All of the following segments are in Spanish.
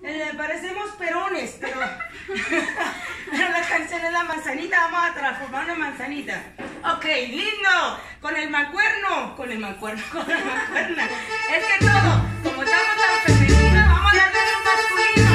Parecemos perones, pero la canción es la manzanita. Vamos a transformar una manzanita. Ok, lindo. Con el mancuerno. Con la mancuerna. Es que todo, como estamos tan femeninos, vamos a darle un masculino.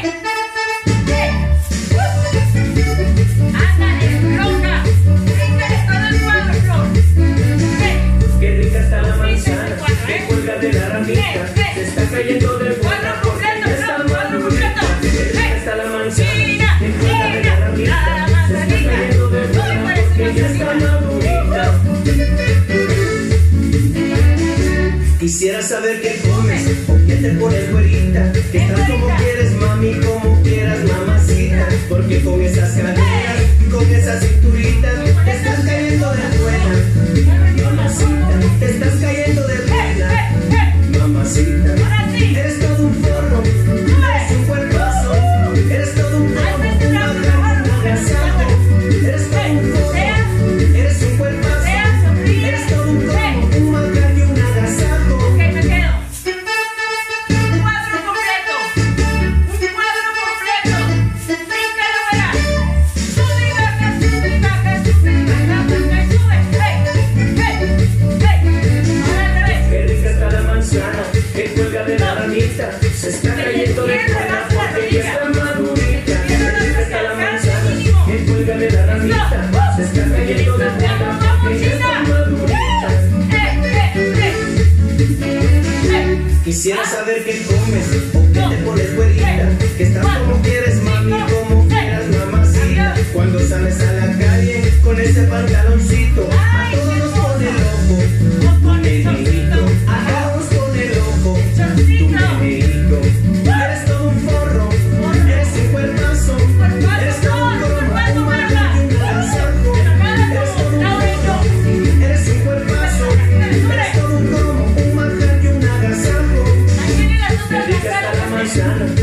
Ándale, loca. Bríncale todo el cuadro, Flor. Qué rica está la manzana que cuelga de la ramita. Se está cayendo del cuadro completo, Flor. Cuadro completo. Qué rica está la manzana que cuelga de la ramita. Se está cayendo del cuadro porque ya está madurita. Quisiera saber qué comes o qué te pones, güerita. Que estás como quieres, mami, como quieras, mamacita. Porque con esas caderas y con esas cinturitas te estás cayendo de buena, mamacita. Te estás cayendo de buena, mamacita. Eres todo un forro, eres un cuerpazo. Eres todo un forro, un agasajo. Eres todo un forro, eres un cuerpazo. Eres todo un forro, un magal y un agasajo. Ok, me quedo. Un cuadro completo. Un cuadro completo. Bríncalo, güera. Sube y baja, sube y baja, sube y baja, baja y sube. Hey, hey, hey. Ahora al revés. Qué rica está la manzana que cuelga de la ramita. Se está cayendo de buena porque ya está madurita. Qué rica está la manzana que cuelga de la ramita. Se está cayendo de buena porque ya está madurita. Quisiera saber qué comes o qué te pones, güerita. Que estás como quieres, mami, como quieras, mamacita. Cuando sales a la calle con ese pantaloncito, a todos nos pone loco. Meneíto, a todos nos pone loco. Tu meneíto. Eres todo un forro, eres un cuerpazo. Eres todo un cromo, un magal y un agasajo. Eres todo un forro, eres un cuerpazo. Eres todo un cromo, un magal y un agasajo. Qué rica está la manzana